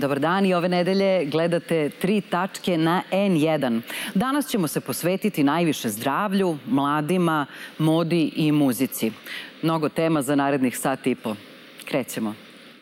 Dobar dan i ove nedelje gledate 3 tačke na N1. Danas ćemo se posvetiti najviše zdravlju, mladima, modi i muzici. Mnogo tema za narednih sat i po. Krećemo.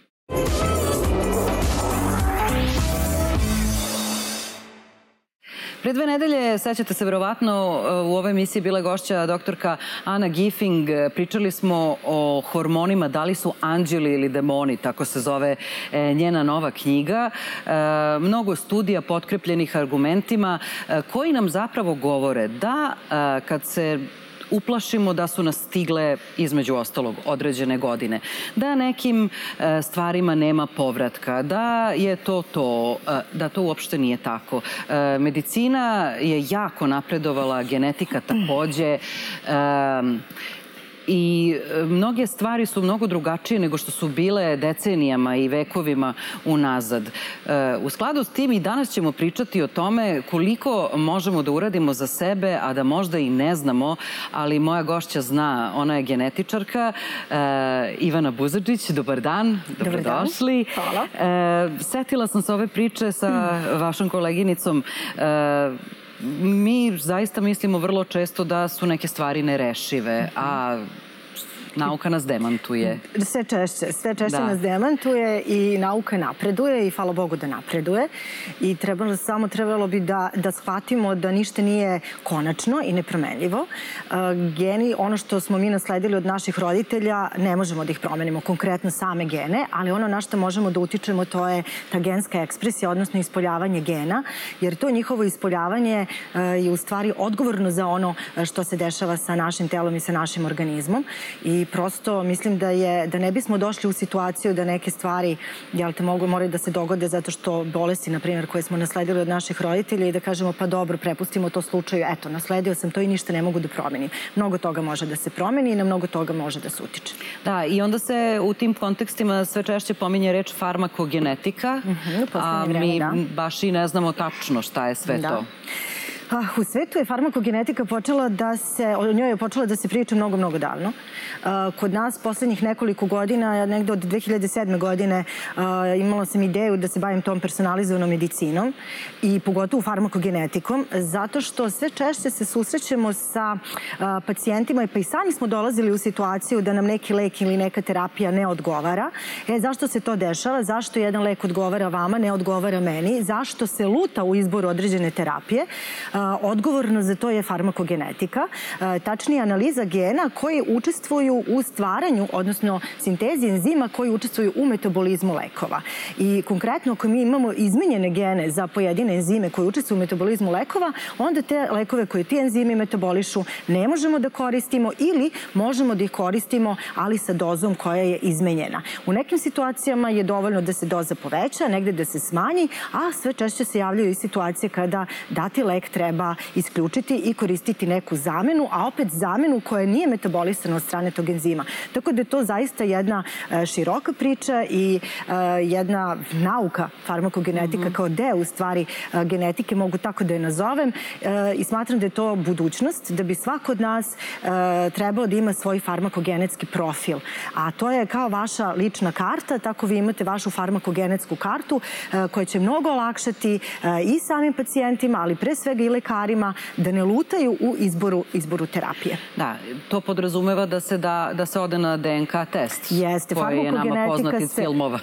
Pre 2 nedelje, sećate se verovatno, u ovoj emisiji bila je gošća doktorka Ana Giffing. Pričali smo o hormonima, da li su anđeli ili demoni, tako se zove njena nova knjiga. Mnogo studija potkrepljenih argumentima koji nam zapravo govore da kad se uplašimo da su nas stigle, između ostalog, određene godine, da nekim stvarima nema povratka, da je da to uopšte nije tako. Medicina je jako napredovala, genetika takođe, i mnoge stvari su mnogo drugačije nego što su bile decenijama i vekovima unazad. U skladu s tim i danas ćemo pričati o tome koliko možemo da uradimo za sebe, a da možda i ne znamo, ali moja gošća zna, ona je genetičarka, Ivana Buzadžić. Dobar dan, dobrodošli. Hvala. Setila sam se ove priče sa vašom koleginicom. Mi zaista mislimo vrlo često da su neke stvari nerešive, a nauka nas demantuje. Sve češće nas demantuje i nauka napreduje i hvala Bogu da napreduje. I trebalo bi da shvatimo da ništa nije konačno i nepromenljivo. Geni, ono što smo mi nasledili od naših roditelja, ne možemo da ih promenimo, konkretno same gene, ali ono na što možemo da utičemo to je ta genska ekspresija, odnosno ispoljavanje gena, jer to njihovo ispoljavanje je u stvari odgovorno za ono što se dešava sa našim telom i sa našim organizmom. I prosto mislim da ne bismo došli u situaciju da neke stvari moraju da se dogode zato što bolesti, na primjer, koje smo nasledili od naših roditelja i da kažemo pa dobro, prepustimo to slučaju, eto, nasledio sam to i ništa ne mogu da promenim. Mnogo toga može da se promeni i na mnogo toga može da se utiče. Da, i onda se u tim kontekstima sve češće pominje reč farmakogenetika, a mi baš i ne znamo tačno šta je sve to. U svetu je farmakogenetika o njoj je počela da se priča mnogo, mnogo davno. Kod nas poslednjih nekoliko godina, negde od 2007. godine, imala sam ideju da se bavim tom personalizovanom medicinom i pogotovo farmakogenetikom, zato što sve češće se susrećemo sa pacijentima, pa i sami smo dolazili u situaciju da nam neki lek ili neka terapija ne odgovara. Zašto se to dešava? Zašto jedan lek odgovara vama, ne odgovara meni? Zašto se luta u izboru određene terapije? Odgovorno za to je farmakogenetika, tačnije analiza gena koji učestvuju u stvaranju, odnosno sintezi enzima koji učestvuju u metabolizmu lekova. I konkretno, ako mi imamo izmenjene gene za pojedine enzime koji učestvuju u metabolizmu lekova, onda te lekove koje ti enzimi metabolišu ne možemo da koristimo ili možemo da ih koristimo, ali sa dozom koja je izmenjena. U nekim situacijama je dovoljno da se doza poveća, negde da se smanji, a sve češće se javljaju i situacije kada dati lek treba isključiti i koristiti neku zamenu, a opet zamenu koja nije metabolisana od strane tog enzima. Tako da je to zaista jedna široka priča i jedna nauka farmakogenetika kao deo u stvari genetike, mogu tako da je nazovem, i smatram da je to budućnost, da bi svako od nas trebao da ima svoj farmakogenetski profil. A to je kao vaša lična karta, tako vi imate vašu farmakogenetsku kartu koja će mnogo olakšati i samim pacijentima, ali pre svega i lekarima da ne lutaju u izboru terapije. Da, to podrazumeva da se ode na DNK test. Jeste, koji je nama poznat iz filmova.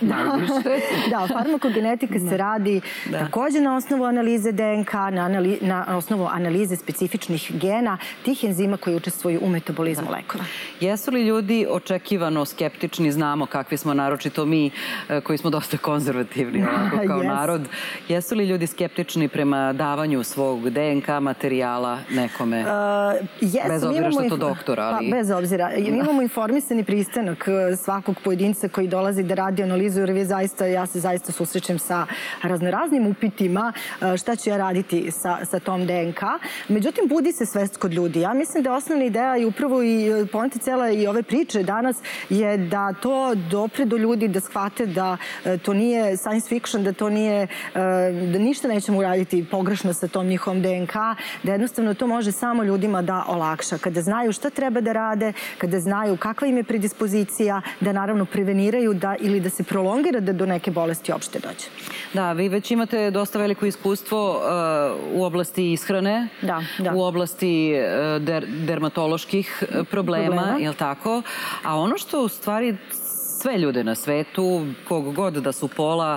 Da, farmakogenetika se radi takođe na osnovu analize DNK, na osnovu analize specifičnih gena, tih enzima koji učestvuju u metabolizmu lekova. Jesu li ljudi očekivano skeptični, znamo kakvi smo, naročito mi koji smo dosta konzervativni kao narod, jesu li ljudi skeptični prema davanju svog DNK materijala nekome? Bez obzira što je to doktor, ali... Bez obzira. Mi imamo informisani pristanak svakog pojedinca koji dolazi da radi analizu, jer ja se zaista susrećem sa raznoraznim upitima šta ću ja raditi sa tom DNK. Međutim, budi se svest kod ljudi. Ja mislim da je osnovna ideja i upravo i poenta cela i ove priče danas je da to dopre do ljudi, da shvate da to nije science fiction, da to nije, da ništa nećemo uraditi pogrešno sa tom njihovom DNK, da jednostavno to može samo ljudima da olakša. Kada znaju šta treba da rade, kada znaju kakva im je predispozicija, da naravno preveniraju ili da se prolongira da do neke bolesti uopšte dođe. Da, vi već imate dosta veliko iskustvo u oblasti ishrane, u oblasti dermatoloških problema, je li tako? A ono što u stvari sve ljude na svetu, kog god da su pola,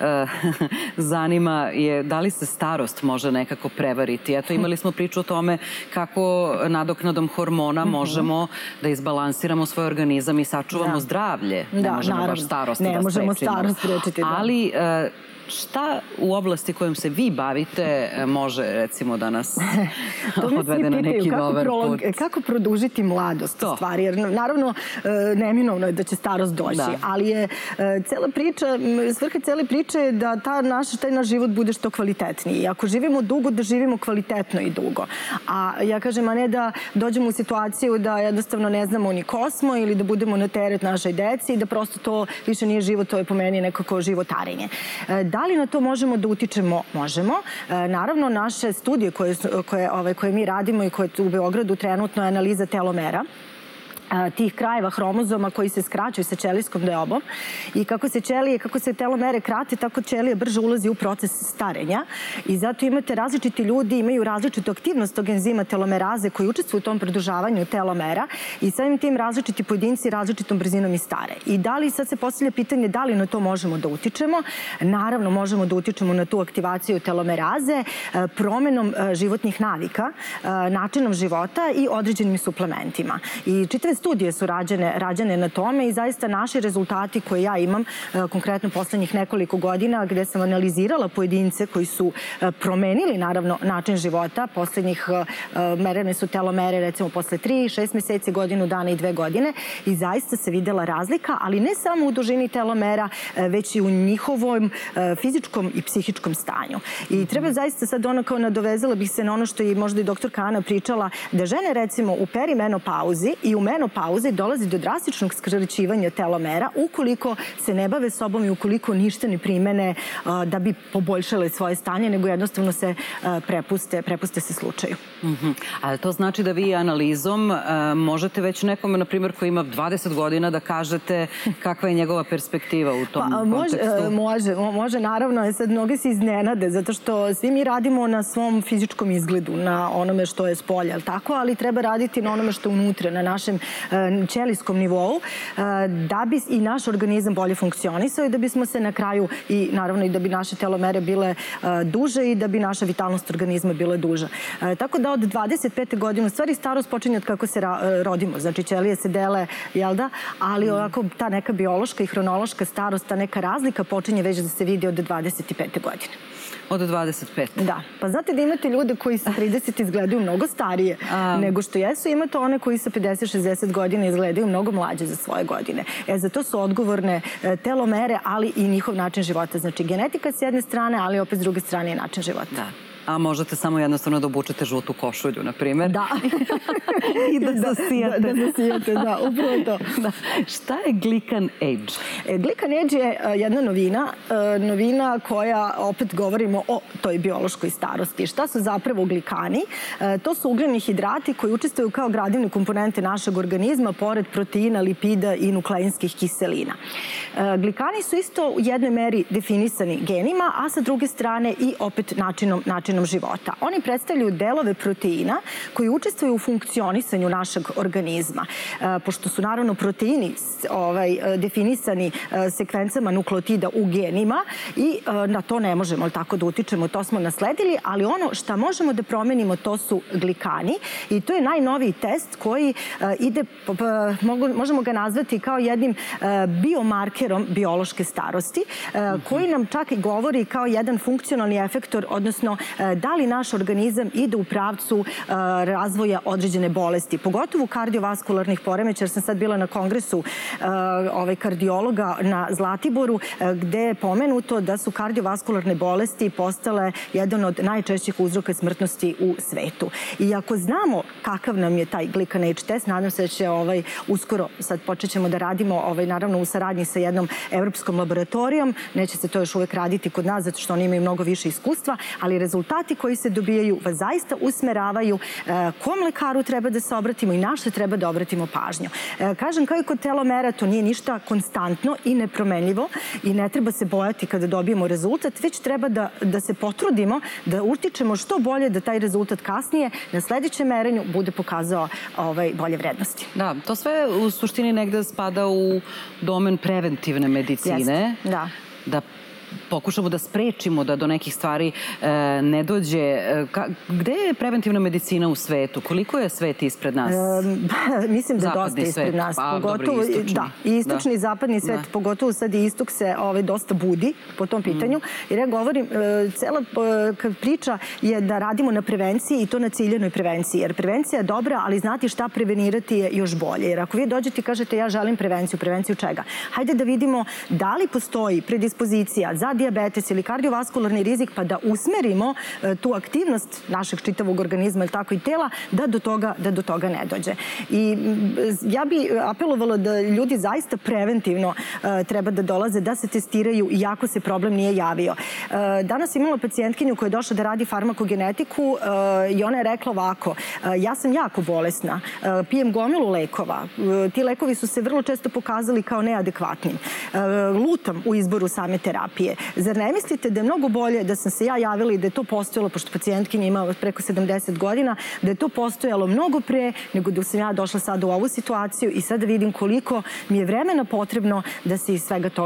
zanima je da li se starost može nekako prevariti. Eto, imali smo priču o tome kako nadoknadom hormona možemo da izbalansiramo svoj organizam i sačuvamo zdravlje. Ne možemo baš starost da sprečimo. Ne možemo starost sprečiti. Ali šta u oblasti kojom se vi bavite može, recimo, da nas odvede na neki dobar put? Kako produžiti mladost u stvari? Jer naravno, neminovno je da će starost doći, ali je cela priča, svrha cele priče je da taj naš život bude što kvalitetniji. I ako živimo dugo, da živimo kvalitetno i dugo. A ja kažem, a ne da dođemo u situaciju da jednostavno ne znamo ni ko smo ili da budemo na teret našoj deci i da prosto to više nije život, to je po meni nekako životarenje. Da li na to možemo da utičemo? Možemo. Naravno, naše studije koje mi radimo i koje u Beogradu trenutno je analiza telomera, tih krajeva hromozoma koji se skraćuju sa ćelijskom deobom i kako se telomere krate, tako ćelija brže ulazi u proces starenja i zato imate različiti ljudi, imaju različitu aktivnost tog enzima telomeraze koji učestvuju u tom produžavanju telomera i samim tim različiti pojedinci različitom brzinom i stare. I da li, sad se postavlja pitanje da li na to možemo da utičemo? Naravno, možemo da utičemo na tu aktivaciju telomeraze promenom životnih navika, načinom života i određenim suplementima. I čitave studije su rađene na tome i zaista naši rezultati koje ja imam, konkretno poslednjih nekoliko godina, gde sam analizirala pojedince koji su promenili, naravno, način života. Poslednjih merene su telomere, recimo, posle 3, 6 meseci, godinu dana i 2 godine i zaista se videla razlika, ali ne samo u dužini telomera, već i u njihovom fizičkom i psihičkom stanju. I treba zaista sad kao nadovezala bih se na ono što je možda i doktorka Ana pričala, da žene, recimo, u perimenopauzi i u menopauzi dolazi do drastičnog skraćivanja telomera ukoliko se ne bave sobom i ukoliko ništa ne primene da bi poboljšale svoje stanje, nego jednostavno se prepuste se slučaju. Ali to znači da vi analizom možete već nekome, na primjer, koji ima 20 godina da kažete kakva je njegova perspektiva u tom kontekstu? Može, naravno. Sad mnogi se iznenade, zato što svi mi radimo na svom fizičkom izgledu, na onome što je spolja, ali treba raditi na onome što je unutra, na našem ćelijskom nivou, da bi i naš organizam bolje funkcionisao i da bismo se na kraju, i naravno i da bi naše telomere bile duže i da bi naša vitalnost organizma bila duža. Tako da od 25. godine, u stvari starost počinje od kako se rodimo, znači ćelije se dele, jel da, ali ovako ta neka biološka i hronološka starost, ta neka razlika počinje već da se vidi od 25. godine. Od 25. Da. Pa znate da imate ljude koji sa 30 izgledaju mnogo starije nego što jesu. Imate one koji sa 50-60 godina izgledaju mnogo mlađe za svoje godine. Za to su odgovorne telomere, ali i njihov način života. Znači genetika s jedne strane, ali opet s druge strane i način života. Da. A možete samo jednostavno da obučete žutu košulju, na primjer. Da. I da zasijate. Da zasijate, da, upravo to. Šta je Glican Age? Glican Age je jedna novina koja, opet govorimo o toj biološkoj starosti. Šta su zapravo glikani? To su ugljeni hidrati koji učestvuju kao gradivne komponente našeg organizma, pored proteina, lipida i nukleinskih kiselina. Glikani su isto u jednoj meri definisani genima, a sa druge strane i opet načinom života. Oni predstavljaju delove proteina koji učestvuju u funkcionisanju našeg organizma. Pošto su naravno proteini definisani sekvencama nukleotida u genima i na to ne možemo tako da utičemo, to smo nasledili, ali ono što možemo da promenimo to su glikani i to je najnoviji test koji ide, možemo ga nazvati kao jednim biomarkerom biološke starosti, koji nam čak i govori kao jedan funkcionalni efektor, odnosno da li naš organizam ide u pravcu razvoja određene bolesti, pogotovo kardiovaskularnih poremećaja, jer sam sad bila na kongresu kardiologa na Zlatiboru, gde je pomenuto da su kardiovaskularne bolesti postale jedan od najčešćih uzroka smrtnosti u svetu. I ako znamo kakav nam je taj Glican Age test, nadam se da će uskoro, sad počet ćemo da radimo, naravno u saradnji sa jednom evropskom laboratorijom, neće se to još uvek raditi kod nas, zato što oni imaju mnogo više iskustva, ali rezultat rezultati koji se dobijaju vas zaista usmeravaju kom lekaru treba da se obratimo i na što treba da obratimo pažnju. Kažem, kao i kod telomera, to nije ništa konstantno i nepromenljivo i ne treba se bojati kada dobijemo rezultat, već treba da se potrudimo da utičemo što bolje da taj rezultat kasnije na sledećem merenju bude pokazao bolje vrednosti. Da, to sve u suštini negde spada u domen preventivne medicine. Jeste, da. Da pokušamo da sprečimo da do nekih stvari ne dođe. Gde je preventivna medicina u svetu? Koliko je svet ispred nas? Mislim da je dosta ispred nas. Pogotovo istočni. Da, i istočni i zapadni svet, pogotovo sad i istok se dosta budi po tom pitanju. Jer ja govorim, cela priča je da radimo na prevenciji i to na ciljenoj prevenciji. Jer prevencija je dobra, ali znati šta prevenirati je još bolje. Jer ako vi dođete i kažete ja želim prevenciju, prevenciju čega? Hajde da vidimo da li postoji predispozicija za dijabetes ili kardiovaskularni rizik, pa da usmerimo tu aktivnost našeg čitavog organizma ili tako i tela, da do toga ne dođe. I ja bi apelovala da ljudi zaista preventivno treba da dolaze, da se testiraju iako se problem nije javio. Danas imala pacijentkinju koja je došla da radi farmakogenetiku i ona je rekla ovako, ja sam jako bolesna, pijem gomilu lekova, ti lekovi su se vrlo često pokazali kao neadekvatnim, lutam u izboru same terapije. Zar ne mislite da je mnogo bolje da sam se ja javila i da je to postojalo, pošto pacijentkinja ima preko 70 godina, da je to postojalo mnogo pre nego da sam ja došla sad u ovu situaciju i sad da vidim koliko mi je vremena potrebno da se iz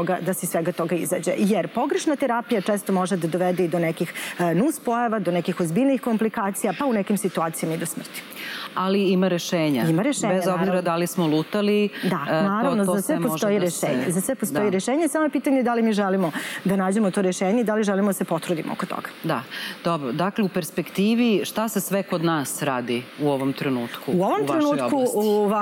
svega toga izađe. Jer pogrešna terapija često može da dovede i do nekih nuspojava, do nekih ozbiljnih komplikacija, pa u nekim situacijama i do smrti. Ali ima rešenja. Ima rešenja, bez obzira da li smo lutali. Da, naravno, za sve postoji rešenje. Za sve postoji rešenje, samo je pitanje da li mi želimo da nađemo to rešenje i da li želimo da se potrudimo oko toga. Da, dobro. Dakle, u perspektivi šta se sve kod nas radi u ovom trenutku u vašoj oblasti?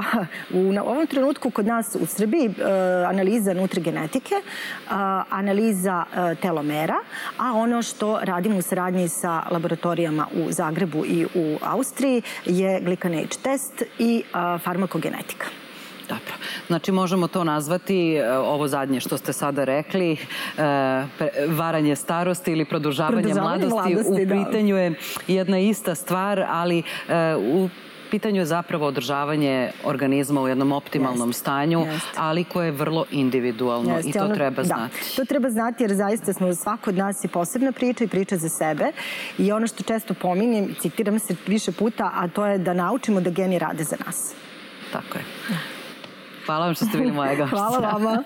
U ovom trenutku kod nas u Srbiji analiza nutrigenetike, analiza telomera, a ono što radimo u saradnji sa laboratorijama u Zagrebu i u Austriji je glycan age test i farmakogenetika. Dobro. Znači, možemo to nazvati, ovo zadnje što ste sada rekli, varanje starosti ili produžavanje mladosti. U pitanju je jedna ista stvar, ali u pitanju je zapravo održavanje organizma u jednom optimalnom stanju, ali koje je vrlo individualno i to treba znati. To treba znati jer zaista smo svako od nas i posebna priča i priča za sebe i ono što često pominjem, citiram se više puta, a to je da naučimo da geni rade za nas. Tako je. Hvala vam što ste bili moja gošća. Hvala vama.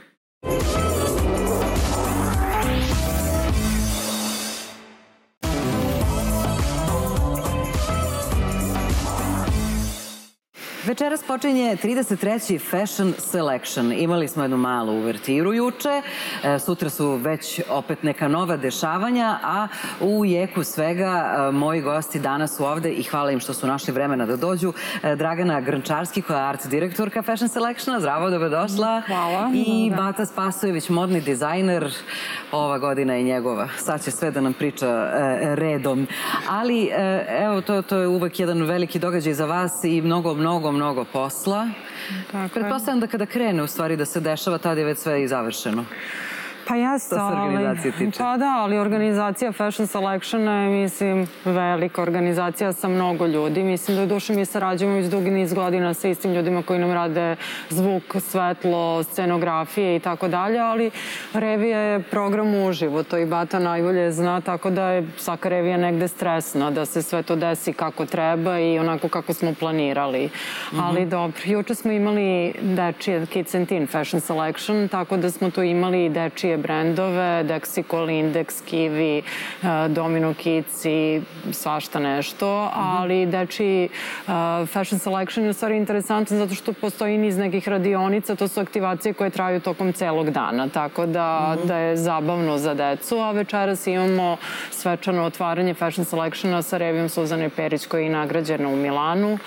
Večeras počinje 33. Fashion Selection. Imali smo jednu malu uvertiru juče, sutra su već opet neka nova dešavanja, a u jeku svega moji gosti danas su ovde i hvala im što su našli vremena da dođu. Dragana Grnčarski koja je art direktorka Fashion Selectiona, zdravo, dobrodošla. Hvala. I Bata Spasojević, modni dizajner, ova godina je njegova. Sad će sve da nam priča redom. Ali evo, to je uvek jedan veliki događaj za vas i mnogo posla. Pretpostavljam da kada krene u stvari da se dešava, tada je već sve i završeno. Pa jeste, ali organizacija Fashion Selectiona je, mislim, velika organizacija sa mnogo ljudi. Mislim da u duši mi sarađujemo već dugi niz godina sa istim ljudima koji nam rade zvuk, svetlo, scenografije i tako dalje, ali revija je program uživo, to i Bata najbolje zna, tako da je svaka revija negde stresna, da se sve to desi kako treba i onako kako smo planirali. Ali dobro, juče smo imali dečije Kids and Teen Fashion Selection, tako da smo tu imali dečije brendove, Dexicol, Index, Kiwi, Domino Kids i svašta nešto, ali dečiji Fashion Selection je u stvari interesantan zato što postoji niz nekih radionica, to su aktivacije koje traju tokom celog dana, tako da je zabavno za decu, a večeras imamo svečano otvaranje Fashion Selectiona sa revijom Suzane Perić koja je nagrađena u Milanu.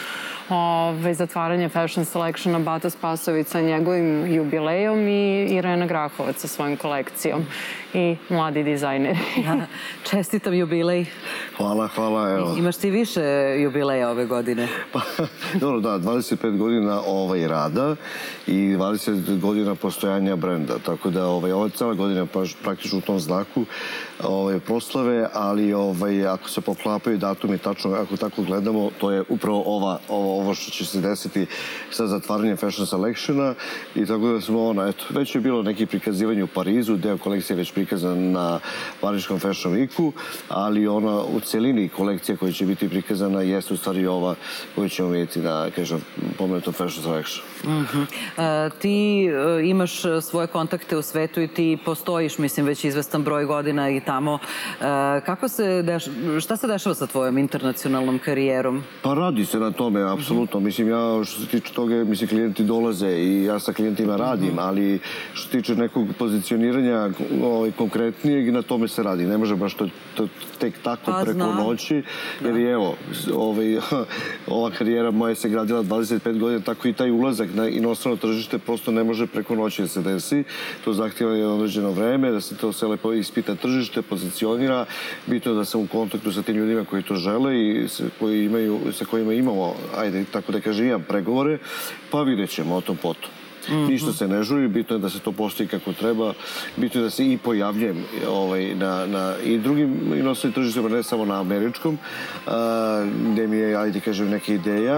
zatvaranje Fashion Selectiona Bata Spasović sa njegovim jubilejom i Irena Grahovac sa svojom kolekcijom i mladi dizajneri. Čestitam jubilej. Hvala. Imaš ti više jubileja ove godine? Dobro, da, 25 godina rada i 20 godina postojanja brenda, tako da ova cela godina praktično u tom znaku proslave, ali ako se poklapaju datumi tačno, ako tako gledamo, to je upravo ovo što će se desiti sa zatvaranjem Fashion Selectiona i tako da smo, već je bilo neki prikazivanje u Parizu, deo kolekcije je već prikazan na Pariškom Fashion Weeku, ali ona u celini kolekcija koja će biti prikazana jeste u stvari ova koju ćemo vidjeti na, kažem, pomenutom Fashion Selection. Ti imaš svoje kontakte u svetu i ti postojiš, mislim, već izvestan broj godina i tamo. Šta se dešava sa tvojom internacionalnom karijerom? Pa radi se na tome, apsolutno. Mislim, ja što se tiče toga, mislim, klijenti dolaze i ja sa klijentima radim, ali što se tiče nekog pozicioniranja konkretnijeg, na tome se radi. Ne može baš to tek tako preko noći, jer i evo, ova karijera moja se gradila 25 godina, tako i taj ulazak na inostrano tržište prosto ne može preko noći da se desi. To zahtjeva određeno vreme, da se to sve lepo ispita tržište, pozicionira. Bitno je da sam u kontaktu sa tim ljudima koji to žele i sa kojima imamo, ajde, tako da kažem, imam pregovore, pa vidjet ćemo o tom potom. Ništa se ne žuri, bitno je da se to postoji kako treba, bitno je da se i pojavljujem na i drugim inostranim tržištima, ne samo na američkom, gde mi je, ajde kažem, neka ideja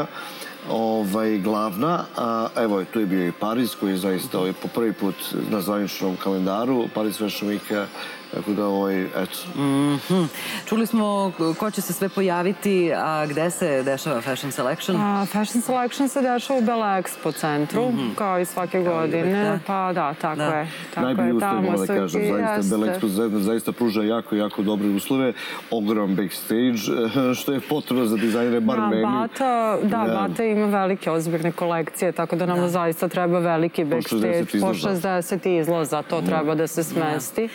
glavna. Evo, tu je bio i Pariz, koji je zaista po prvi put na zvaničnom kalendaru, Paris Fashion Weeka, tako da eto. Čuli smo ko će se sve pojaviti, a gde se dešava Fashion Selection? Fashion Selection se dešava u Bela Expo centru, kao i svake godine. Pa da, tako je. Najbolji uslovi, moram da kažem, zaista Bela Expo zaista pruža jako dobre uslove, ogroman backstage, što je potrebno za dizajnere, bar meni. Bata ima velike ozbiljne kolekcije, tako da nam zaista treba veliki backstage, po 60 izlaza, to treba da se smesti.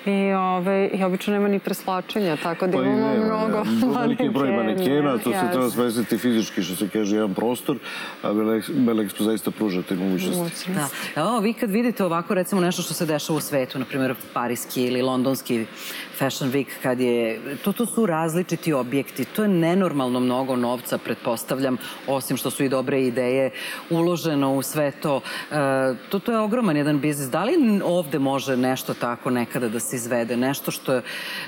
I obično nema ni preslačenja, tako da imamo mnogo manekena. Veliki broj manekena, to se treba smestiti fizički, što se kaže, jedan prostor, a Bela Expo zaista pruža te mogućnosti. Evo, vi kad vidite ovako, recimo, nešto što se dešava u svetu, na primjer parijski ili londonski Fashion Week, kad je, to su različiti objekti, to je nenormalno mnogo novca, pretpostavljam, osim što su i dobre ideje uloženo u sve to. To je ogroman jedan biznis. Da li ovde može nešto tako nekada da se izvede, nešto što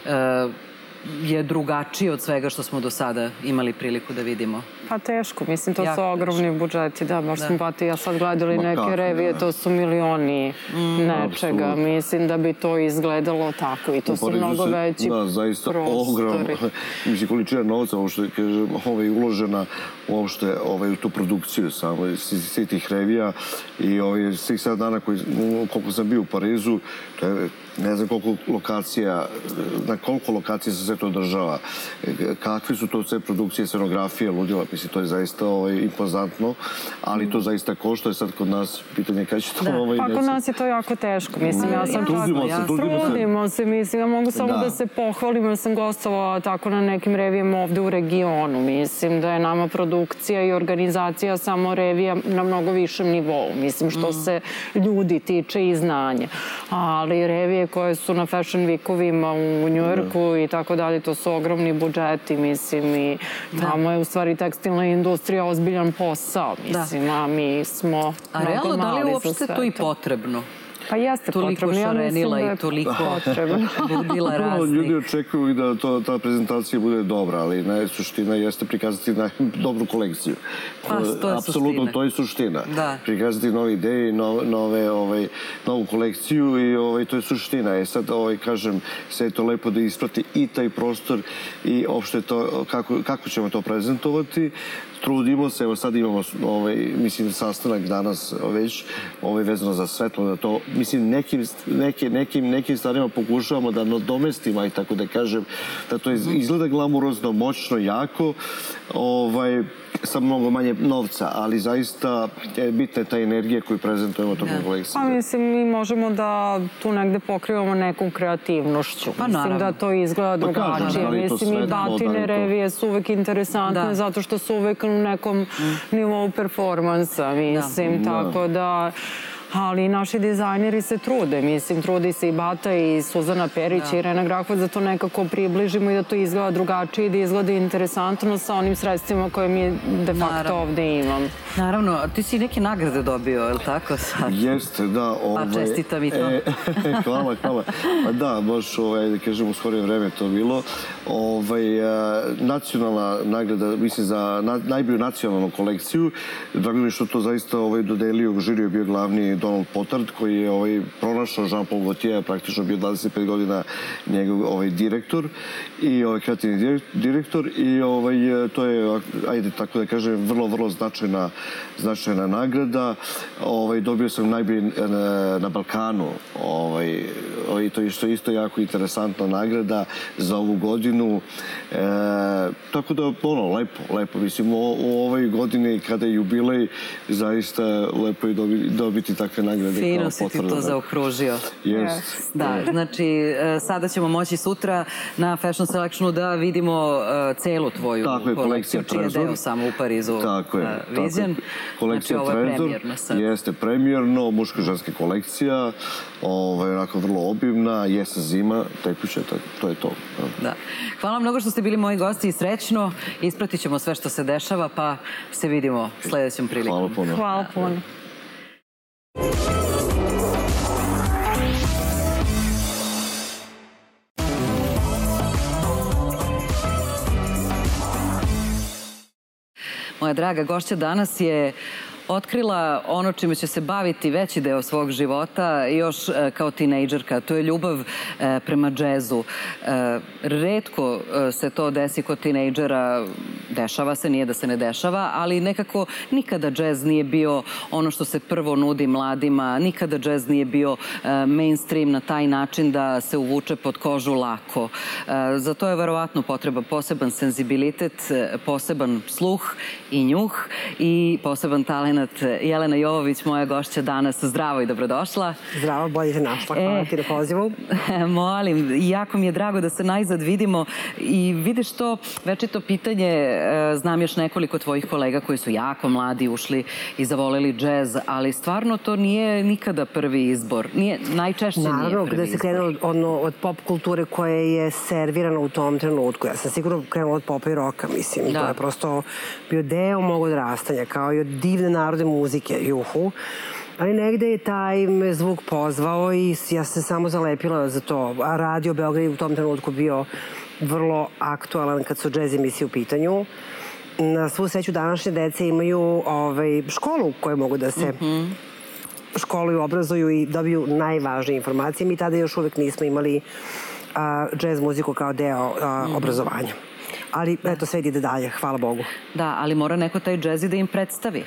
je drugačije od svega što smo do sada imali priliku da vidimo? Pa teško, mislim, to su ogromni budžeti, da, baš smo Bata i ja sad gledali neke revije, to su milioni nečega, mislim da bi to izgledalo tako i to su mnogo veći prostori. Da, zaista ogromno, mislim, količina novca je uložena uopšte u tu produkciju samo, svih tih revija i svih 7 dana koliko sam bio u Parizu, to je ne znam koliko lokacija, na koliko lokacija se sve to održava, kakve su to sve produkcije, scenografije, ludila, mislim, to je zaista impozantno, ali to zaista košta, sad kod nas pitanje kada će to Pa kod nas je to jako teško, mislim, ja sam trudimo se, mislim, ja mogu samo da se pohvalim, ja sam gostovala tako na nekim revijama ovde u regionu, mislim da je nama produkcija i organizacija samo revija na mnogo višem nivou, mislim, što se ljudi tiče i znanja, ali revije koje su na Fashion Weekovima u Njujorku i tako dalje, to su ogromni budžeti, mislim, i tamo je u stvari tekstilna industrija ozbiljan posao, mislim, a mi smo mnogo mali za sve to. A realno, da li je uopšte to i potrebno? Pa jeste potrebno, ja mislim da je potrebno. Budila razni. Ljudi očekuju i da ta prezentacija bude dobra, ali suština jeste prikazati dobru kolekciju. Pa, to je suština. Apsolutno, to je suština. Prikazati nove ideje, novu kolekciju i to je suština. Sad, kažem, sve je to lepo da isprati i taj prostor i uopšte to, kako ćemo to prezentovati. Trudimo se, evo sad imamo, mislim, sastanak danas već, vezano za svetlo, da to, mislim, nekim stvarima pokušavamo da nadomestimo, i tako da kažem, da to izgleda glamurozno, moćno, jako, sa mnogo manje novca, ali zaista bitna je ta energija koju prezentujemo tokom kolekcije. Pa mislim, mi možemo da tu negde pokrivamo nekom kreativnošću. Mislim da to izgleda drugačije. Mislim, i batine revije su uvek interesantne zato što su uvek u nekom nivou performansa, mislim, tako da... Ali naši dizajneri se trude, mislim, trudi se i Bata i Suzana Perić i Irena Grahovac da to nekako približimo i da to izgleda drugačije i da izgleda interesantno sa onim sredstvima koje mi de facto ovde imam. Naravno, ti si neke nagrade dobio, je li tako sad? Jeste, da. Pa čestitam i to. Hvala. Pa da, baš, da kažem, u skorije vreme to bilo. Nacionalna nagrada, mislim, za najbolju nacionalnu kolekciju. Drago mi je što to zaista dodelio, u žiriju je bio glavni Donald Pottard, koji je pronašao Jean-Paul Gaultier, praktično bio 25 godina njegov direktor i kreativni direktor i to je, ajde tako da kažem, vrlo značajna nagrada. Dobio sam najbolji na Balkanu, to je isto jako interesantna nagrada za ovu godinu. Tako da, lepo. Mislim, u ovoj godini kada je jubilej, zaista lepo je dobiti takve nagrade. Fino si ti to zaokružio. Da, znači, sada ćemo moći sutra na Fashion Selectionu da vidimo celu tvoju kolekciju, čiji je deo samo u Parizu viđen. Kolekcija Trezor jeste premijerno, muška i ženska kolekcija, onako vrlo obimna, jesen zima, tekuća, to je to. Hvala mnogo što ste bili moji gosti i srećno. Ispratit ćemo sve što se dešava, pa se vidimo sledećom prilikom. Hvala puno. Hvala puno. Moja draga gošća danas je otkrila ono čime će se baviti veći deo svog života još kao tinejdžerka. To je ljubav prema džezu. Retko se to desi kod tinejdžera, dešava se, nije da se ne dešava, ali nekako nikada džez nije bio ono što se prvo nudi mladima, nikada džez nije bio mainstream na taj način da se uvuče pod kožu lako. Za to je verovatno potreba poseban senzibilitet, poseban sluh i njuh i poseban talent. Jelena Jovović, moja gošća danas. Zdravo i dobrodošla. Zdravo, bolje te našla. Hvala ti na pozivu. Molim, jako mi je drago da se najzad vidimo i vidiš to večito pitanje, znam još nekoliko tvojih kolega koji su jako mladi ušli i zavoleli džez, ali stvarno to nije nikada prvi izbor. Najčešće nije prvi izbor. Naravno, gde se krenulo od pop kulture koja je servirana u tom trenutku. Ja sam sigurno krenula od popa i roka, mislim. To je prosto bio deo mog odrastanja, kao i od divne narodne muzike, juhu. Ali negde je taj me zvuk pozvao i ja se samo zalepila za to. A Radio Beograd je u tom trenutku bio vrlo aktualan kad su džez emisije u pitanju. Na svu sreću današnje dece imaju školu u kojoj mogu da se školuju, obrazuju i dobiju najvažnije informacije. Mi tada još uvek nismo imali džez muziku kao deo obrazovanja. Ali eto, sve ide dalje, hvala Bogu. Da, ali mora neko taj džez i da im predstavi.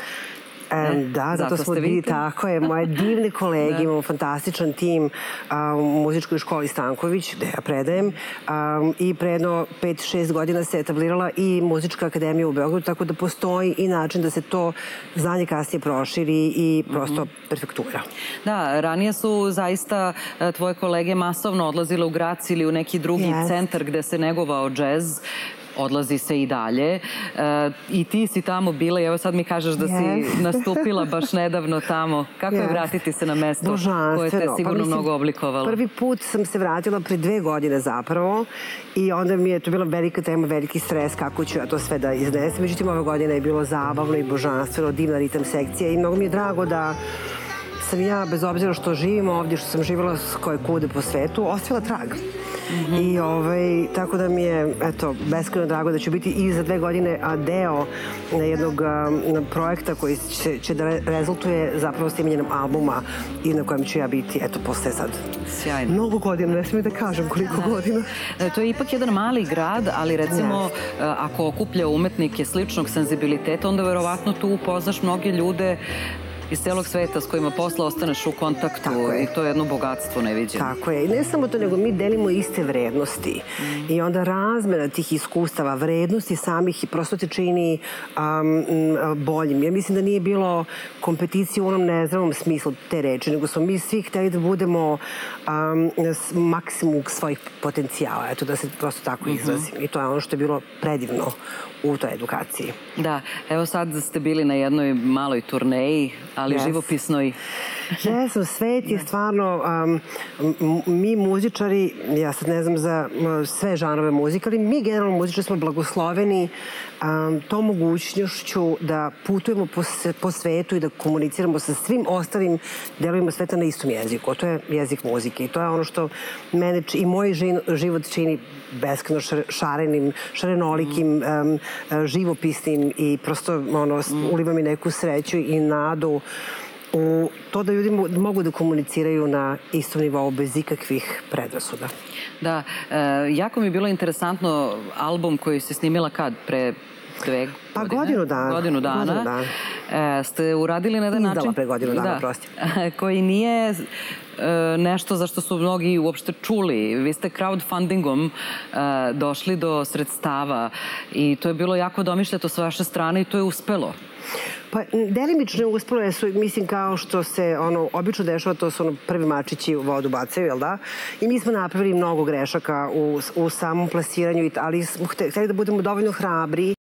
Da, zato smo bili, tako je. Moje divne kolege, imamo fantastičan tim u muzičkoj školi Stanković, gde ja predajem, i pre jedno 5-6 godina se etablirala i muzička akademija u Beogradu, tako da postoji i način da se to znanje kasnije proširi i prosto perfektura. Da, ranije su zaista tvoje kolege masovno odlazile u Grac ili u neki drugi centar gde se negovao džez. Odlazi se i dalje. I ti si tamo bila i evo sad mi kažeš da si nastupila baš nedavno tamo. Kako je vratiti se na mesto koje te sigurno mnogo oblikovalo? Prvi put sam se vratila pre 2 godine zapravo i onda mi je to bila velika tema, veliki stres kako ću ja to sve da iznesem. Međutim, ove godine je bilo zabavno i božanstveno, divna ritam sekcija i mnogo mi je drago da sam ja, bez obzira što živim ovdje, što sam živjela koje kude po svetu, ostavila trag. I tako da mi je, eto, beskrajno drago da ću biti i za 2 godine deo jednog projekta koji će da rezultuje zapravo snimanjem albuma i na kojem ću ja biti, eto, posle sad. Sjajno. Mnogo godina, ne smijem da kažem koliko godina. To je ipak jedan mali grad, ali recimo ako okuplja umetnike sličnog senzibiliteta, onda verovatno tu upoznaš mnoge ljude iz celog sveta s kojima posle ostaneš u kontaktu i to je jedno bogatstvo neviđeno. Tako je. I ne samo to, nego mi delimo iste vrednosti. I onda razmena tih iskustava, vrednosti samih i prosto te čini boljim. Ja mislim da nije bilo kompeticije u onom nezdravom smislu te reči, nego smo mi svi hteli da budemo maksimum svojih potencijala. Eto, da se prosto tako izrazim. I to je ono što je bilo predivno u toj edukaciji. Da, evo sad ste bili na jednoj maloj turneji, ali živopisnoj. Jesam, svet je stvarno, mi muzičari, ja sad ne znam za sve žanrove muzike, ali mi generalno muzičari smo blagosloveni tom mogućnošću da putujemo po svetu i da komuniciramo sa svim ostalim delovima sveta na istom jeziku. To je jezik muzike i to je ono što mene i moj život čini beskrajno šarenim, šarenolikim, živopisnim i prosto uliva mi neku sreću i nadu u to da ljudi mogu da komuniciraju na istom nivou bez ikakvih predrasuda. Da, jako mi je bilo interesantno album koji se snimila kad? Pre 2 godine? Pa godinu dana. Godinu dana. Ste uradili na jedan način... Izdala pre godinu dana, prosti. Koji nije nešto za što su mnogi uopšte čuli. Vi ste crowdfundingom došli do sredstava i to je bilo jako domišljato sa vaše strane i to je uspelo. Pa, delimično je uspelo, mislim, kao što se obično dešava, to su prvi mačići u vodu bacaju, jel da? I mi smo napravili mnogo grešaka u samom plasiranju, ali smo hteli da budemo dovoljno hrabri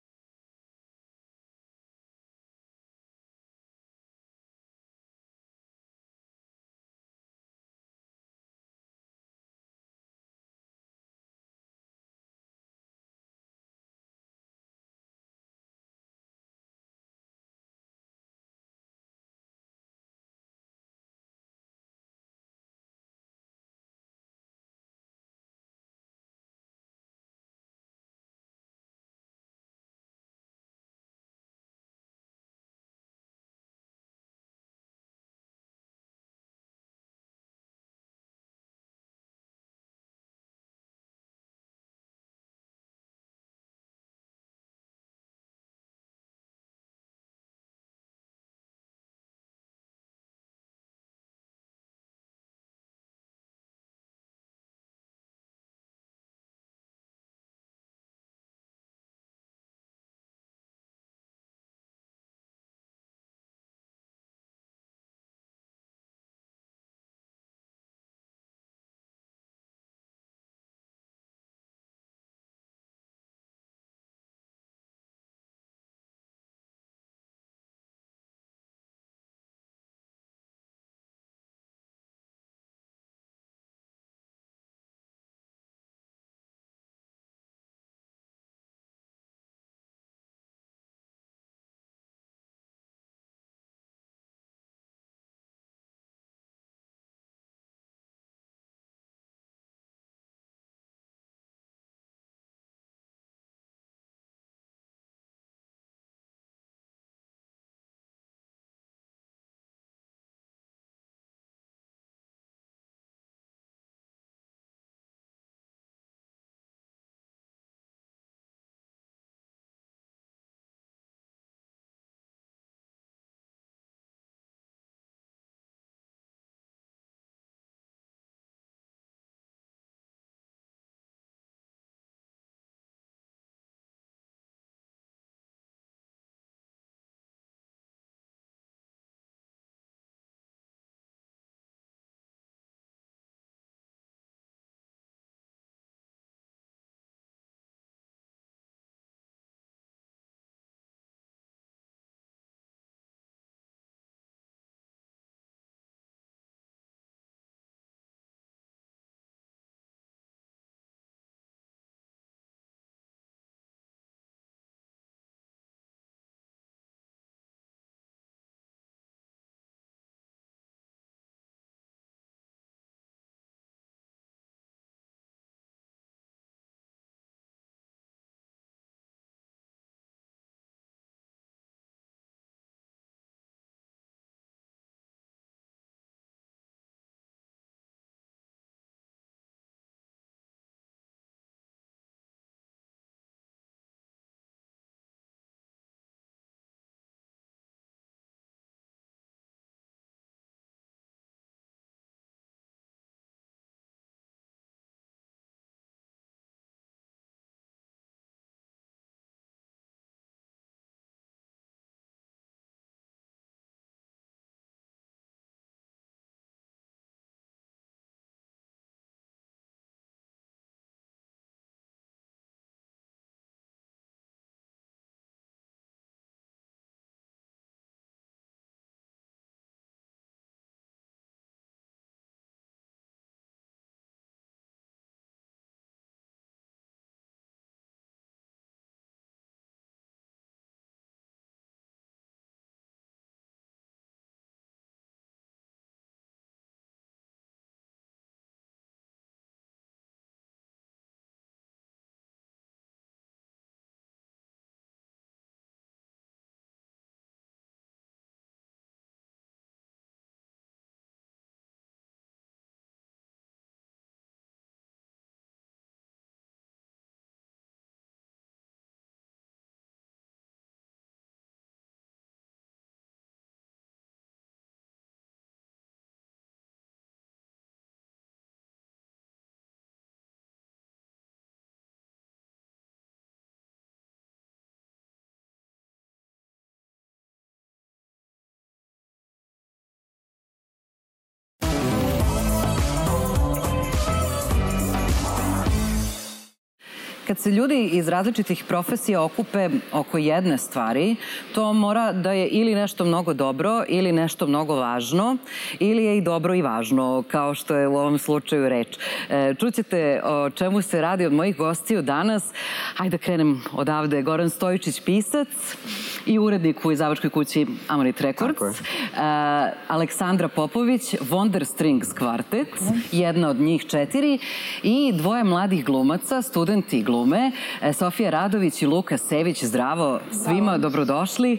kad se ljudi iz različitih profesija okupe oko jedne stvari, to mora da je ili nešto mnogo dobro, ili nešto mnogo važno, ili je i dobro i važno, kao što je u ovom slučaju reč. Čućete o čemu se radi od mojih gostiju danas. Hajde da krenem odavde. Goran Stojičić, pisac i urednik u izdavačkoj kući Amonit Records. Aleksandra Popović, Wonder Strings kvartet, jedna od njih 4, i dvoje mladih glumaca, studenti glume, Sofija Radović i Luka Sević. Zdravo svima, dobrodošli.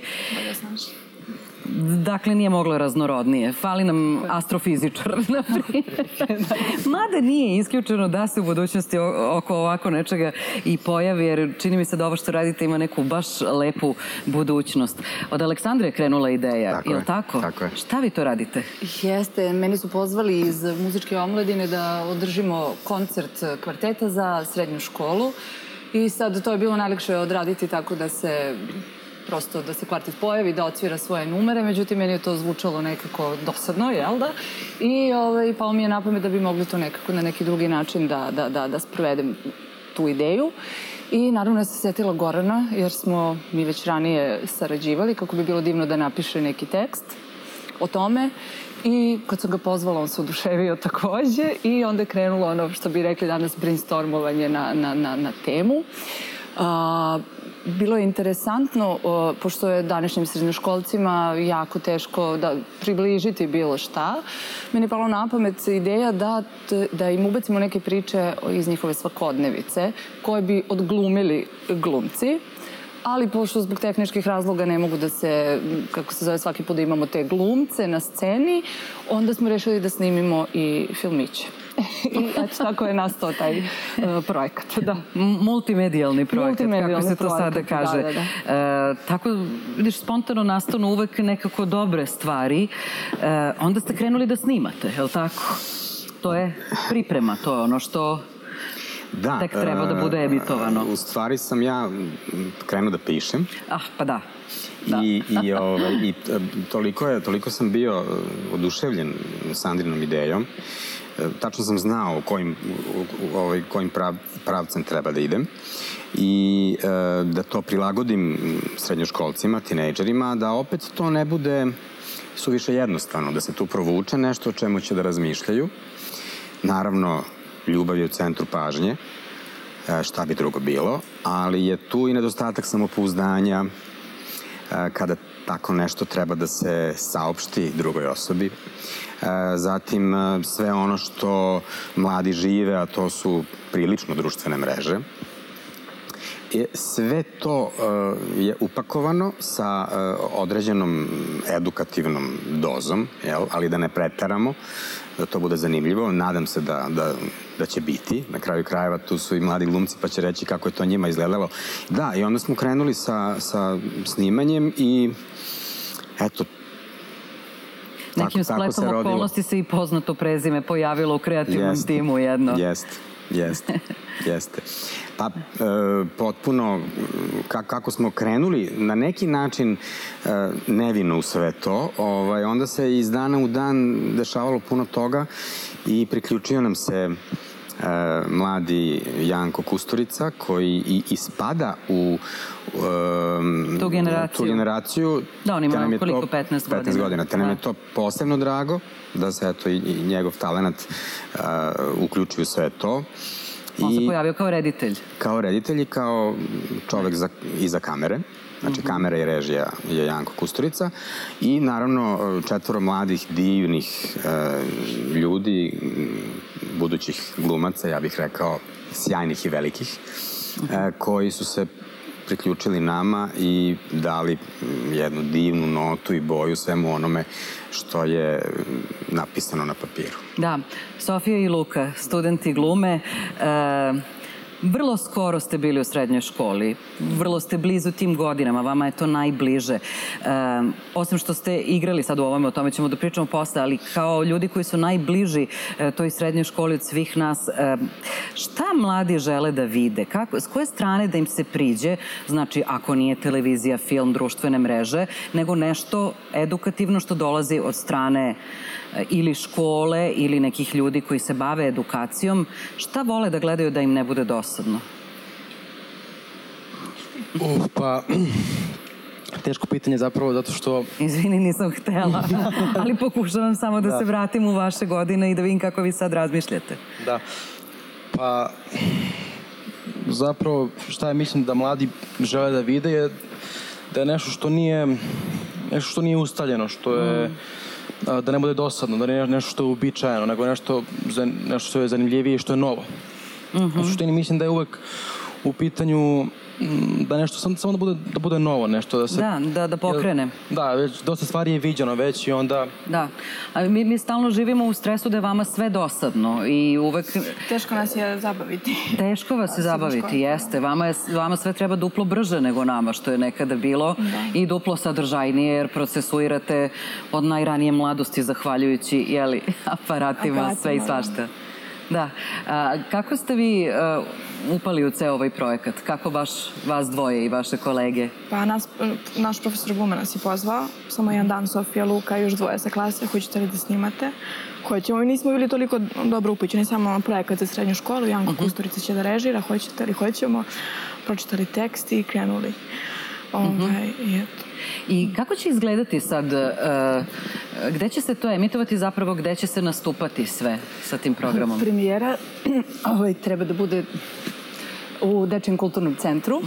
Dakle, nije moglo raznorodnije. Fali nam astrofizičar, na primjer. Mada nije isključeno da se u budućnosti oko ovako nečega i pojavi, jer čini mi se da ovo što radite ima neku baš lepu budućnost. Od Aleksandre je krenula ideja, je li tako? Tako je. Šta vi to radite? Jeste, meni su pozvali iz muzičke omladine da održimo koncert kvarteta za srednju školu i sad to je bilo najlakše odraditi tako da se prosto da se kvartet pojavi, da odsvira svoje numere, međutim, meni je to zvučalo nekako dosadno, jel da? I pao mi je na pamet da bi mogli to nekako na neki drugi način da sprovedem tu ideju. I naravno ja sam se setila Gorana, jer smo mi već ranije sarađivali, kako bi bilo divno da napiše neki tekst o tome. I kad sam ga pozvala, on se oduševio takođe i onda je krenulo ono što bi rekli danas brainstormovanje na temu. Bilo je interesantno, pošto je današnjim srednjoškolcima jako teško da približiti bilo šta. Meni je palo na pamet ideja da im ubacimo neke priče iz njihove svakodnevice koje bi odglumili glumci. Ali pošto zbog tehničkih razloga ne mogu da se, kako se zove, svaki put da imamo te glumce na sceni, onda smo rešili da snimimo i filmiće. I tako je nastao taj projekat. Multimedijalni projekat, kako se to sada kaže. Tako, vidiš, spontano nastanu uvek nekako dobre stvari. Onda ste krenuli da snimate, je li tako? To je priprema, to je ono što tek treba da bude emitovano. U stvari sam ja krenuo da pišem. Pa da. I toliko sam bio oduševljen Sandrinom idejom. Tačno sam znao kojim pravcem treba da idem i da to prilagodim srednjoškolcima, tinejdžerima, da opet to ne bude suviše jednostavno, da se tu provuče nešto o čemu će da razmišljaju. Naravno, ljubav je u centru pažnje, šta bi drugo bilo, ali je tu i nedostatak samopouzdanja kada tako nešto treba da se saopšti drugoj osobi. Zatim sve ono što mladi žive, a to su prilično društvene mreže. Sve to je upakovano sa određenom edukativnom dozom, ali da ne preteramo, da to bude zanimljivo. Nadam se da će biti. Na kraju krajeva tu su i mladi glumci pa će reći kako je to njima izgledalo. Da, i onda smo krenuli sa snimanjem i eto, nekim spletom okolnosti se i poznato prezime pojavilo u kreativnom timu jedno. Jeste. Pa, potpuno, kako smo krenuli na neki način nevino u sve to, onda se iz dana u dan dešavalo puno toga i priključio nam se mladi Janko Kusturica, koji i spada u tu generaciju. Da, on ima koliko, 15 godina. Te nam je to posebno drago, da se eto i njegov talenat uključi u sve to. On se pojavio kao reditelj. Kao reditelj i kao čovek iza kamere. Znači, kamera i režija je Janko Kusturica i naravno 4 mladih, divnih ljudi, budućih glumaca, ja bih rekao sjajnih i velikih, koji su se priključili nama i dali jednu divnu notu i boju svemu onome što je napisano na papiru. Da, Sofija i Luka, studenti glume, vrlo skoro ste bili u srednjoj školi, vrlo ste blizu tim godinama, vama je to najbliže. Osim što ste igrali sad u ovome, o tome ćemo da pričamo posle, ali kao ljudi koji su najbliži toj srednjoj školi od svih nas, šta mladi žele da vide? S koje strane da im se priđe? Znači, ako nije televizija, film, društvene mreže, nego nešto edukativno što dolazi od strane ili škole ili nekih ljudi koji se bave edukacijom. Šta vole da gledaju da im ne bude dosadno? Pa, teško pitanje zapravo zato što... Izvini, nisam htela, ali pokušavam samo da se vratim u vaše godine i da vidim kako vi sad razmišljate. Da, pa zapravo šta je mislim da mladi žele da vide je da je nešto što nije ustaljeno, što je da ne bude dosadno, da ne nešto što je uobičajeno, nego nešto što je zanimljivije i što je novo. U suštini mislim da je uvek u pitanju da nešto samo da bude novo nešto. Da pokrene. Da, već dosta stvari je viđeno već i onda... Da, ali mi stalno živimo u stresu da je vama sve dosadno i uvek... Teško nas je zabaviti. Teško vas je zabaviti, jeste. Vama sve treba duplo brže nego nama, što je nekada bilo i duplo sadržajnije, jer procesuirate od najranije mladosti zahvaljujući aparatima, sve i svašta. Da. Kako ste vi upali u ceo ovaj projekat? Kako baš vas dvoje i vaše kolege? Pa naš profesor Guma nas je pozvao. Samo jedan dan Sofija, Luka i još dvoje sa klase. Hoćete li da snimate? Hoćemo. I nismo bili toliko dobro upućeni. Samo projekat za srednju školu. Janko Kusturica će da režira. Hoćete li? Hoćemo. Pročitali tekst i krenuli. I eto. I kako će izgledati sad, gde će se to emitovati zapravo, gde će se nastupati sve sa tim programom? Premijera treba da bude u Dečijem kulturnom centru